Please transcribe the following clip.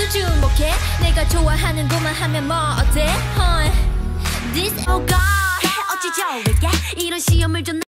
모두 주목해 내가 좋아하는 것만 하면 뭐 어때? This oh God 어찌 좋을까 이런 시험을 좀